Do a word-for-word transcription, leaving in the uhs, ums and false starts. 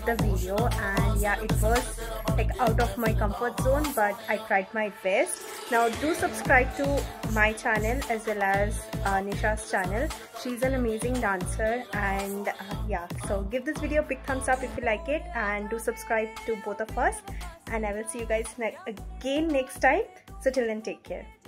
the video, and yeah, it was like out of my comfort zone, but I tried my best. Now do subscribe to my channel as well as uh, Nisha's channel. She's an amazing dancer, and uh, yeah, so give this video a big thumbs up if you like it, and do subscribe to both of us, and I will see you guys ne again next time. So till then, take care.